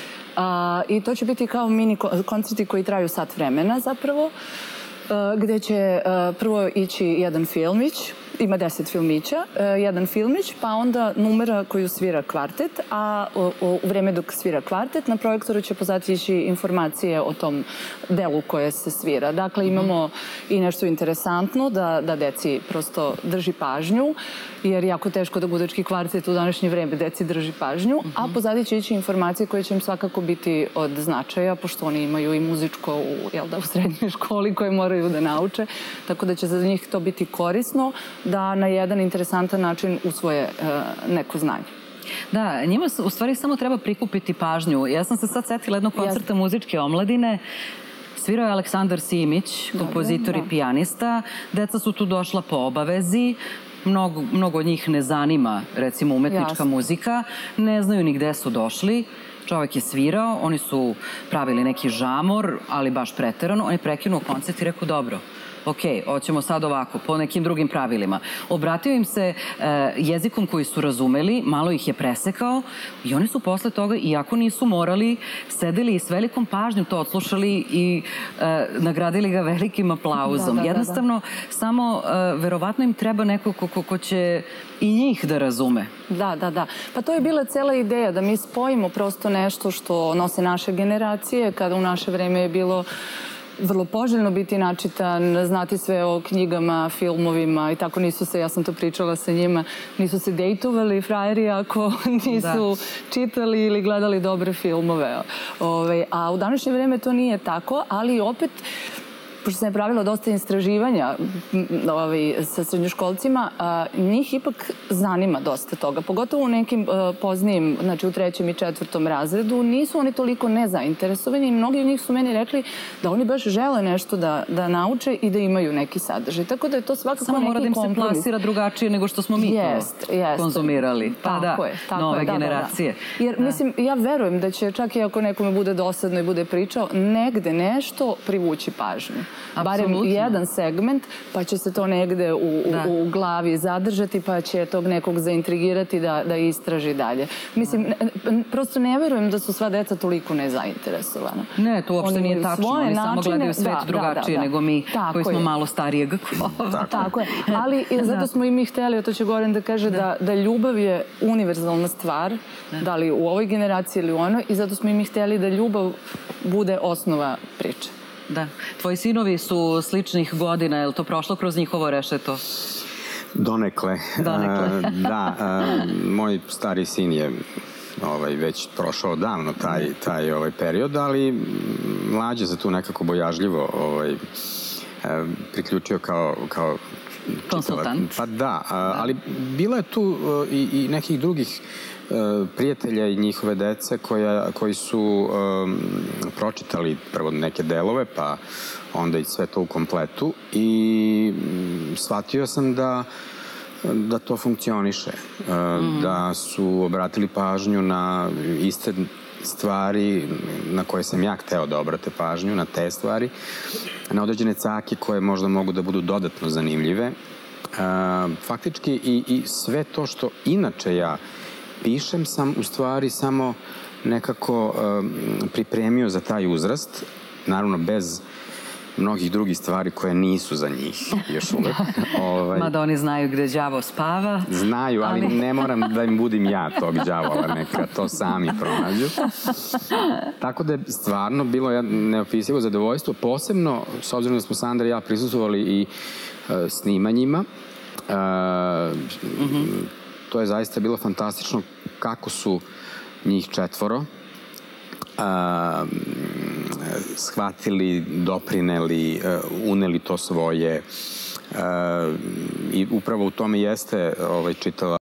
i to će biti kao mini koncerti koji traju sat vremena zapravo, gde će prvo ići jedan filmić, ima 10 filmića, jedan filmić, pa onda numera koju svira kvartet, a u vreme dok svira kvartet na projektoru će pozatići informacije o tom delu koje se svira. Dakle, imamo i nešto interesantno da deci prosto drži pažnju, jer jako teško da budački kvartet u današnje vreme deci drži pažnju, a pozadije će ići informacije koje će im svakako biti od značaja, pošto oni imaju i muzičko u srednjoj školi koje moraju da nauče, tako da će za njih to biti korisno da na jedan interesantan način usvoje neko znanje. Da, njima u stvari samo treba prikupiti pažnju. Ja sam se sad setila jednog koncerta muzičke omladine. Svirao je Aleksandar Simić, kompozitor i pijanista. Deca su tu došla po obavezi. Mnogo od njih ne zanima, recimo, umetnička muzika. Ne znaju ni gde su došli. Čovek je svirao, oni su pravili neki žamor, ali baš preterano. On je prekinuo koncert i rekao, dobro, ok, hoćemo sad ovako, po nekim drugim pravilima. Obratio im se jezikom koji su razumeli, malo ih je presekao i oni su posle toga, iako nisu morali, sedeli i s velikom pažnjom to odslušali i nagradili ga velikim aplauzom. Jednostavno, samo verovatno im treba neko ko će i njih da razume. Da. Pa to je bila cela ideja, da mi spojimo prosto nešto što nose naše generacije, kada u naše vreme je bilo vrlo poželjno biti načitan, znati sve o knjigama, filmovima i tako nisu se, ja sam to pričala sa njima, nisu se dejtovali frajeri ako nisu čitali ili gledali dobre filmove. A u današnje vreme to nije tako, ali opet pošto sam je pravila dosta istraživanja sa srednjoškolcima, njih ipak zanima dosta toga. Pogotovo u nekim poznijim, znači u 3. i 4. razredu, nisu oni toliko nezainteresovani i mnogi od njih su meni rekli da oni baš žele nešto da nauče i da imaju neki sadržaj. Tako da je to svakako neki kompromis. Samo mora da im se plasira drugačije nego što smo mi to konzumirali. Pa da, nove generacije. Jer mislim, ja verujem da će čak i ako nekome bude dosadno i bude pričao, negde nešto privući pažnju. Barem jedan segment, pa će se to negde u glavi zadržati, pa će tog nekog zaintrigirati da istraži dalje. Mislim, prosto ne verujem da su sva deca toliko nezainteresovana. Ne, to uopšte nije tačno. Oni samo gledaju svet drugačije nego mi koji smo malo starijeg kova. Tako je. Ali zato smo i mi hteli, to će Goran da kaže, da ljubav je univerzalna stvar, da li u ovoj generaciji ili u onoj, i zato smo i mi hteli da ljubav bude osnova priče. Da. Tvoji sinovi su sličnih godina, je li to prošlo kroz njihovo rešeto? Donekle. Da, moj stari sin je već prošao davno taj period, ali mlađe se tu nekako bojažljivo priključio kao konsultant. Pa da, ali bilo je tu i nekih drugih prijatelja i njihove dece koji su pročitali prvo neke delove, pa onda i sve to u kompletu i shvatio sam da to funkcioniše, da su obratili pažnju na iste stvari na koje sam ja hteo da obrate pažnju, na te stvari, na određene cake koje možda mogu da budu dodatno zanimljive. Faktički i sve to što inače ja pišem sam u stvari samo nekako pripremio za taj uzrast, naravno bez mnogih drugih stvari koje nisu za njih još uvek. Mada oni znaju gde đavo spava. Znaju, ali ne moram da im budim ja tog đavola, neka to sami pronađu. Tako da je stvarno bilo neopisivo zadovoljstvo, posebno s obzirom da smo Sandra i ja prisustvovali i snimanjima. To je zaista bilo fantastično kako su njih 4 shvatili, doprineli, uneli to svoje i upravo u tome jeste čitava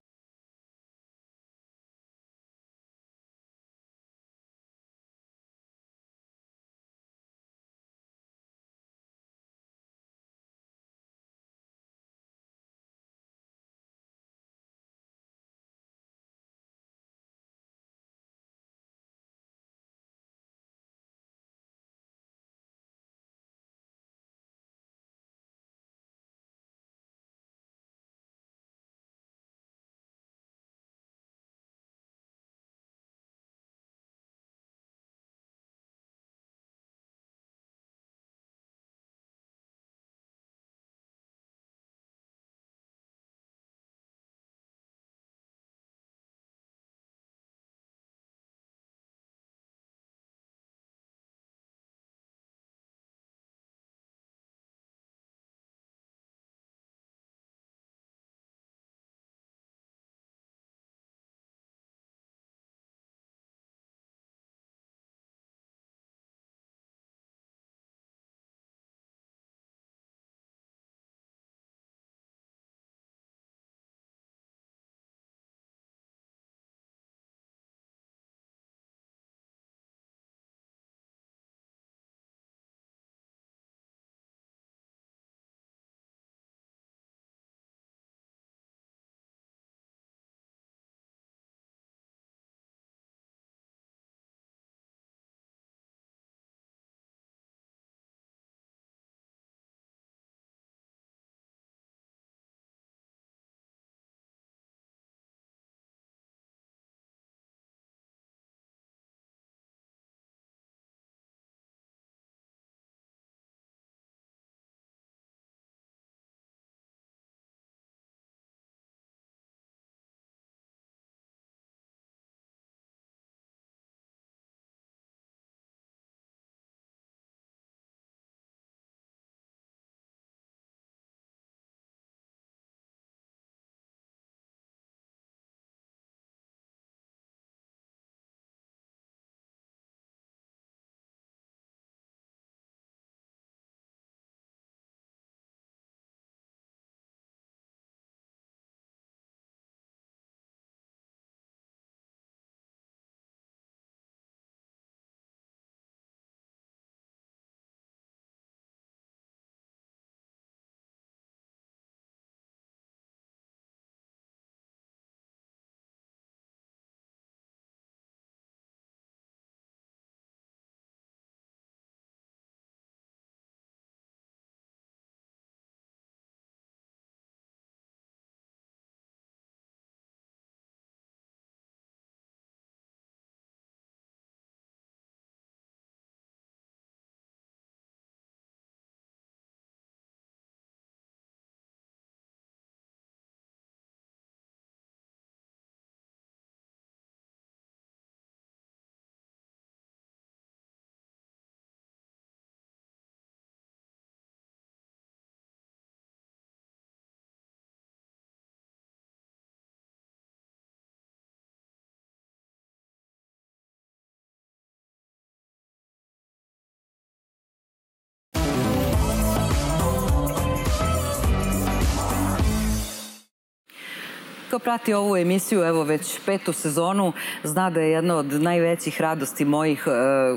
Ko prati ovu emisiju, evo već 5. sezonu, zna da je jedna od najvećih radosti mojih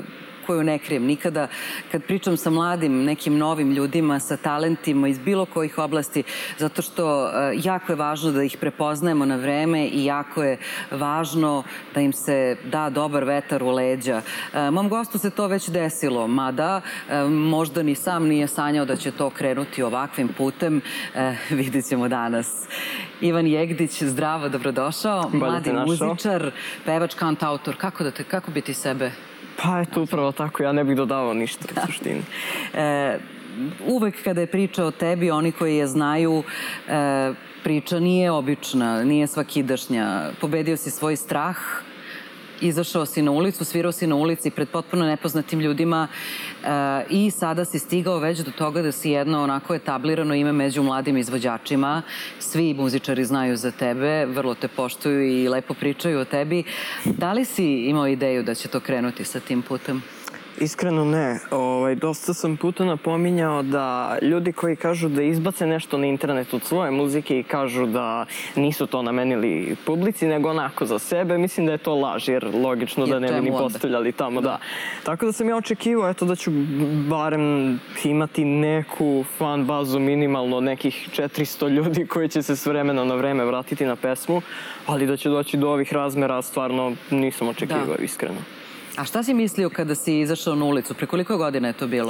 koju ne krijem. Nikada kad pričam sa mladim, nekim novim ljudima, sa talentima iz bilo kojih oblasti, zato što jako je važno da ih prepoznajemo na vreme i jako je važno da im se da dobar vetar u leđa. Mom gostu se to već desilo, mada možda ni sam nije sanjao da će to krenuti ovakvim putem. Vidjet ćemo danas. Ivan Jegdić, zdravo, dobrodošao. Mladi muzičar, pevač, kantautor. Kako bi ti sebe? Pa eto, upravo tako. Ja ne bih dodavao ništa u suštini. Uvek kada je priča o tebi, oni koji je znaju, priča nije obična, nije svakidašnja. Pobedio si svoj strah, izašao si na ulicu, svirao si na ulici pred potpuno nepoznatim ljudima i sada si stigao već do toga da si jedno onako etablirano ime među mladim izvođačima. Svi muzičari znaju za tebe, vrlo te poštuju i lepo pričaju o tebi. Da li si imao ideju da će to krenuti sa tim putem? Iskreno ne. Dosta sam puta napominjao da ljudi koji kažu da izbace nešto na internet od svoje muzike i kažu da nisu to namenili publici, nego onako za sebe, mislim da je to laž, jer logično da ne bi ni postavljali tamo, da. Tako da sam ja očekivao, eto, da ću barem imati neku fan bazu, minimalno nekih 400 ljudi koji će se s vremena na vreme vratiti na pesmu, ali da će doći do ovih razmera, stvarno nisam očekivao, iskreno. A šta si mislio kada si izašao na ulicu? Pre koliko godina je to bilo?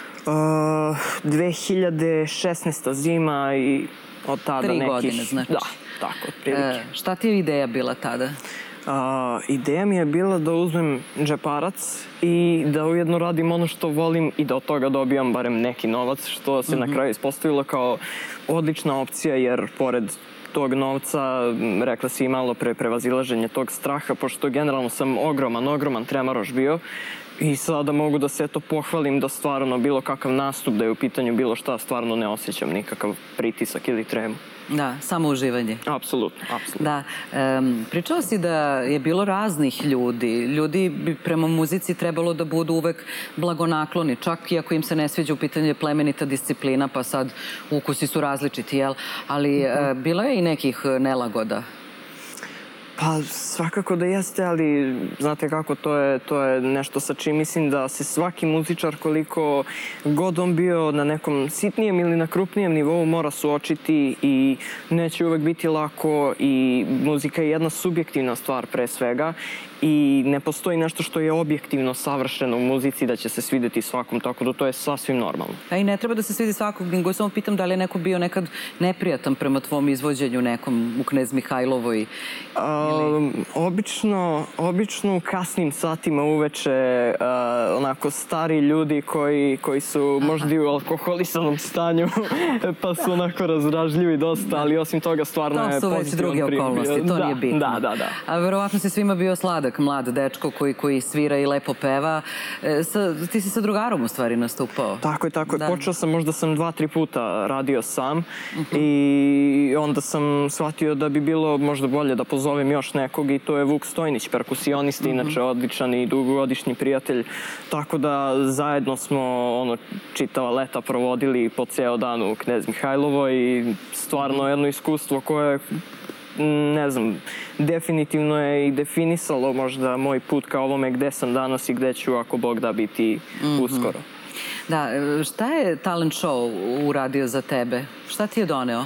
2016. zima i od tada nekih... 3 godine, znači. Da, tako, otprilike. Šta ti je ideja bila tada? Ideja mi je bila da uzmem džeparac i da ujedno radim ono što volim i da od toga dobijam barem neki novac, što se na kraju ispostavilo kao odlična opcija, jer pored tog novca, rekla si i malo pre prevazilaženje tog straha, pošto generalno sam ogroman tremaroš bio i sada mogu da se to pohvalim da stvarno bilo kakav nastup, da je u pitanju bilo šta, stvarno ne osjećam nikakav pritisak ili tremu. Da, samo uživanje. Apsolutno. Da. Pričao si da je bilo raznih ljudi. Ljudi bi prema muzici trebalo da budu uvek blagonakloni, čak i ako im se ne sviđa u pitanju plemenita disciplina, pa sad ukusi su različiti, jel? Ali bilo je i nekih nelagoda. Pa svakako da jeste, ali znate kako, to je nešto sa čim mislim da se svaki muzičar, koliko god on bio na nekom sitnijem ili na krupnijem nivou, mora suočiti i neće uvek biti lako i muzika je jedna subjektivna stvar pre svega i ne postoji nešto što je objektivno savršeno u muzici da će se svideti svakom, tako da to je sasvim normalno. A i ne treba da se svidi svakog, nego samo pitam da li je neko bio nekad neprijatan prema tvom izvođenju nekom u Knez Mihajlovoj? Obično u kasnim satima uveče onako stari ljudi koji su možda i u alkoholisanom stanju pa su onako razdražljivi dosta, ali osim toga stvarno je pozitivan prijem. To su već druge okolnosti, to nije bitno. Da. A verovatno si svima bio sladak mlad dečko koji svira i lepo peva. Ti si sa drugarom u stvari nastupao. Tako je. Počeo sam, možda sam 2-3 puta radio sam i onda sam shvatio da bi bilo možda bolje da pozovem još nekog i to je Vuk Stojnić, perkusionista, inače odličan i dugogodišnji prijatelj. Tako da zajedno smo čitava leta provodili po ceo dan u Knez Mihajlovoj i stvarno jedno iskustvo koje, ne znam, definitivno je i definisalo možda moj put ka ovome gde sam danas i gde ću, ako Bog da, biti uskoro. Da, šta je talent show uradio za tebe? Šta ti je doneo?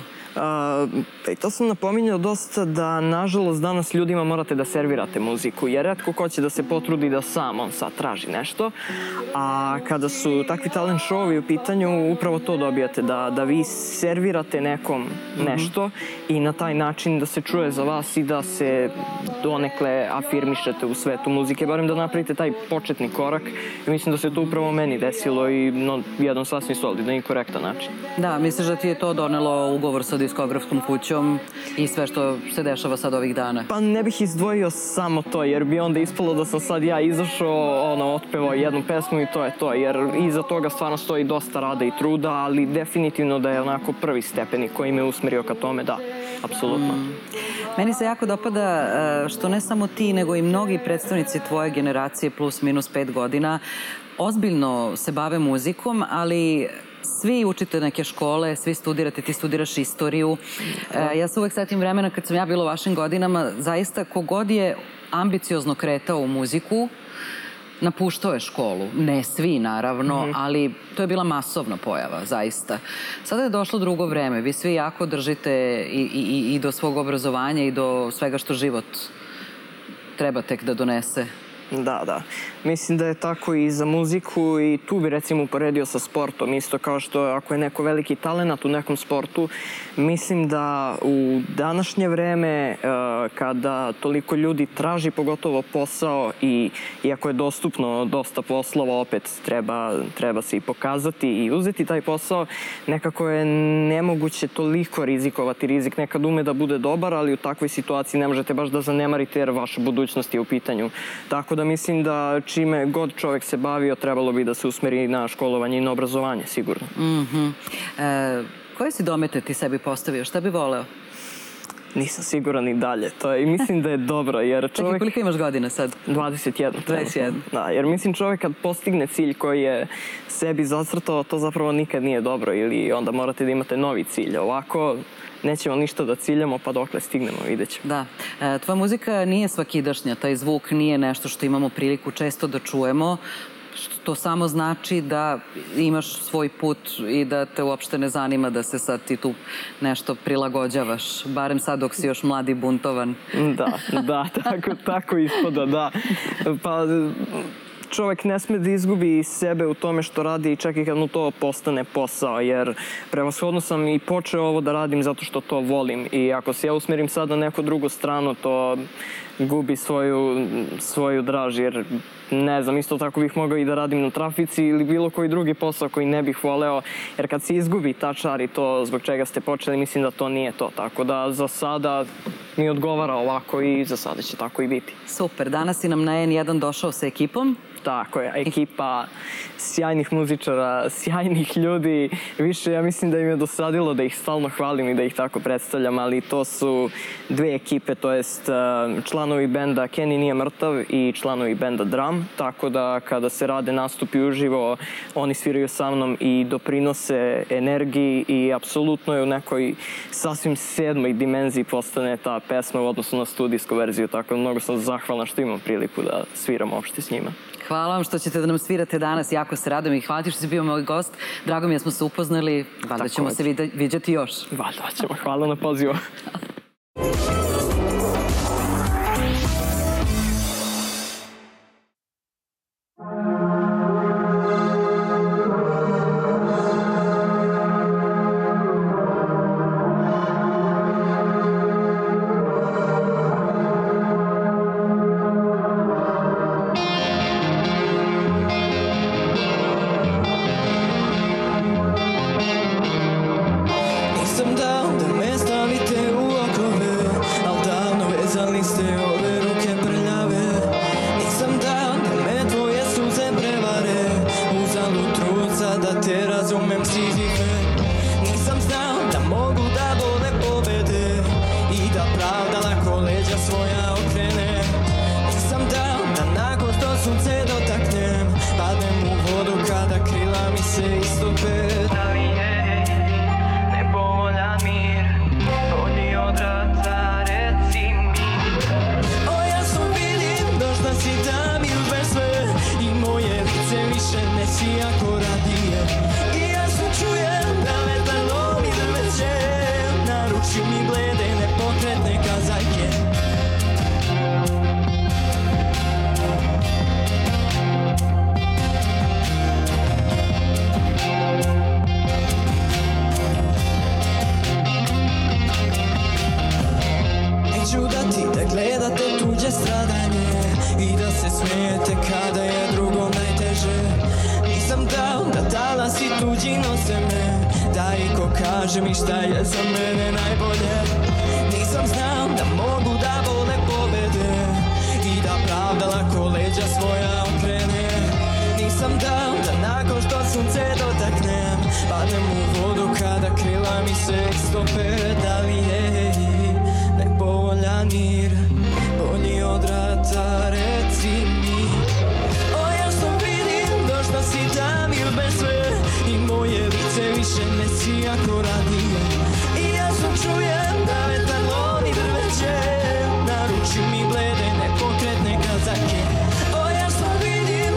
I to sam napominjao dosta da, nažalost, danas ljudima morate da servirate muziku, jer retko ko će da se potrudi da sam on sad traži nešto, a kada su takvi talent show-ovi u pitanju, upravo to dobijate, da vi servirate nekom nešto i na taj način da se čuje za vas i da se donekle afirmišete u svetu muzike, barem da napravite taj početni korak. I mislim da se to upravo meni desilo i na jedan sasvim solidan i korektan način. Da, misliš da ti je to donelo ugovor sa diskografskom kućom i sve što se dešava sad ovih dana? Pa ne bih izdvojio samo to, jer bi onda ispalo da sam sad ja izašao, otpevao jednu pesmu i to je to, jer iza toga stvarno stoji dosta rada i truda, ali definitivno da je onako prvi stepenik koji me usmerio ka tome, da, apsolutno. Meni se jako dopada što ne samo ti, nego i mnogi predstavnici tvoje generacije plus minus 5 godina ozbiljno se bave muzikom, ali svi učite neke škole, svi studirate, ti studiraš istoriju. Ja se uvek setim vremena kad sam ja bila u vašim godinama, zaista kogod je ambiciozno kretao u muziku, napuštao je školu. Ne svi, naravno, ali to je bila masovna pojava, zaista. Sada je došlo drugo vreme. Vi svi jako držite i do svog obrazovanja i do svega što život treba tek da donese. Da. Mislim da je tako i za muziku i tu bi recimo uporedio sa sportom. Isto kao što ako je neko veliki talenat u nekom sportu, mislim da u današnje vreme kada toliko ljudi traži pogotovo posao i ako je dostupno dosta poslova, opet treba se i pokazati i uzeti taj posao, nekako je nemoguće toliko rizikovati. Rizik nekad ume da bude dobar, ali u takvoj situaciji ne možete baš da zanemarite jer vaša budućnost je u pitanju. Tako da mislim da čime god čovek se bavio, trebalo bi da se usmeri na školovanje i na obrazovanje, sigurno. Koje si domete ti sebi postavio? Šta bi voleo? Nisam siguran i dalje. I mislim da je dobro, jer čovek... Čekaj, koliko imaš godina sad? 21. 21. Da, jer mislim čovek kad postigne cilj koji je sebi zacrtao, to zapravo nikad nije dobro ili onda morate da imate novi cilj. Ovako nećemo ništa da ciljamo, pa dokle stignemo, vidjet ćemo. Da. Tvoja muzika nije svakidašnja, taj zvuk nije nešto što imamo priliku često da čujemo. To samo znači da imaš svoj put i da te uopšte ne zanima da se sad ti tu nešto prilagođavaš. Barem sad dok si još mlad i buntovan. Da, tako ispada, da. Pa čovek ne sme da izgubi sebe u tome što radi i čak i kad mu to postane posao, jer prevashodno sam i počeo ovo da radim zato što to volim i ako se ja usmerim sad na neku drugu stranu, to gubi svoju draž, jer ne znam, isto tako bih mogao i da radim na trafici ili bilo koji drugi posao koji ne bih voleo, jer kad se izgubi ta čar i to zbog čega ste počeli, mislim da to nije to, tako da za sada mi odgovara ovako i za sada će tako i biti. Super, danas si nam na N1 došao sa ekipom. Tako je, ekipa sjajnih muzičara, sjajnih ljudi. Više, ja mislim da im je dosadilo da ih stalno hvalim i da ih tako predstavljam, ali to su dve ekipe, to jest članovi benda Kenny nije mrtav i članovi benda Drum, tako da kada se rade nastupi uživo, oni sviraju sa mnom i doprinose energiji i apsolutno je u nekoj sasvim 7. dimenziji postane ta pesma u odnosu na studijsku verziju, tako da mnogo sam zahvalan što imam priliku da sviram uopšte s njima. Hvala vam što ćete da nam svirate danas, jako se radujem i hvala ti što si bio moj gost. Drago mi je da smo se upoznali, valjda ćemo se viđati još. Valjda ćemo, hvala na pozivu. Naruči mi blede, nepokretne kazake. O, ja sam vidim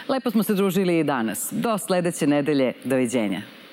Lepo smo se družili i danas. Do sledeće nedelje. Doviđenja.